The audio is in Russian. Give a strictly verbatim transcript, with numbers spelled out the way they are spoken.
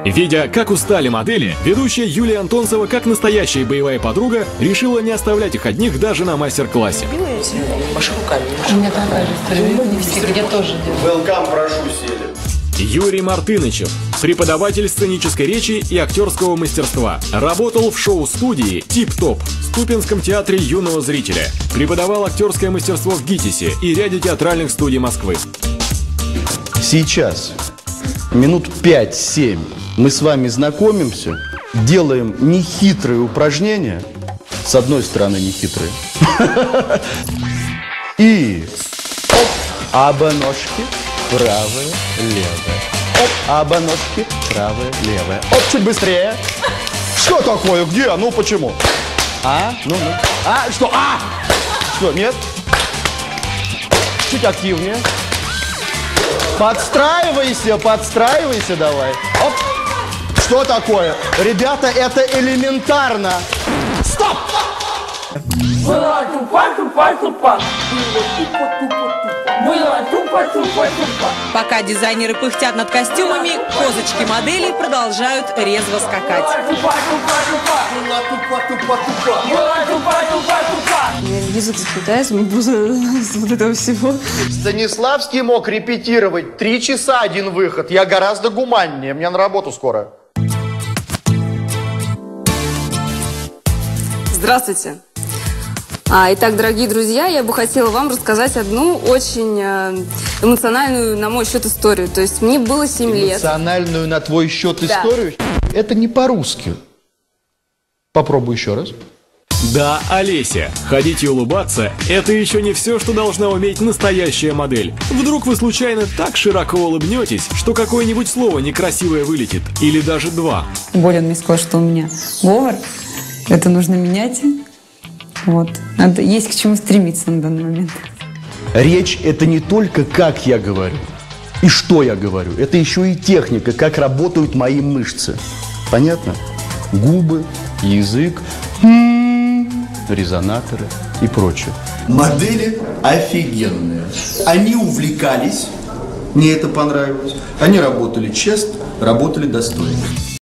Видя, как устали модели, ведущая Юлия Антонцева, как настоящая боевая подруга, решила не оставлять их одних даже на мастер-классе. Маши руками. У меня такая же история. Везде тоже делаю. Welcome, прошу, сели. Юрий Мартынычев, преподаватель сценической речи и актерского мастерства. Работал в шоу-студии «Тип-топ» в Ступинском театре юного зрителя. Преподавал актерское мастерство в ГИТИСе и ряде театральных студий Москвы. Сейчас, минут пять-семь, мы с вами знакомимся, делаем нехитрые упражнения. С одной стороны нехитрые. И оп, оба ножки. Правая, левая. Оп, оба ножки. Правая, левая. Оп, чуть быстрее. Что такое? Где? Ну, почему? А? Ну, ну. А? Что? А? Что? Нет? Чуть активнее. Подстраивайся, подстраивайся давай. Оп. Что такое? Ребята, это элементарно. Стоп! Была тупа-тупа-тупа. Было тупо-тупо-тупо. Была тупо-тупо-тупа. Пока дизайнеры пыхтят над костюмами, козочки моделей продолжают резво скакать. Была тупа-тупа-тупа. Была тупа-тупа-тупа. У меня язык заплетается, с вот этого всего. Станиславский мог репетировать три часа один выход. Я гораздо гуманнее. Мне на работу скоро. Здравствуйте. А, итак, дорогие друзья, я бы хотела вам рассказать одну очень э, эмоциональную, на мой счет, историю. То есть мне было семь лет. Эмоциональную на твой счет Да. историю? Это не по-русски. Попробуй еще раз. Да, Олеся, ходить и улыбаться – это еще не все, что должна уметь настоящая модель. Вдруг вы случайно так широко улыбнетесь, что какое-нибудь слово некрасивое вылетит, или даже два. Более он мне сказал, что у меня говор. Это нужно менять. Вот. Надо, есть к чему стремиться на данный момент. Речь – это не только как я говорю и что я говорю. Это еще и техника, как работают мои мышцы. Понятно? Губы, язык, резонаторы и прочее. Модели офигенные. Они увлекались, мне это понравилось. Они работали честно, работали достойно.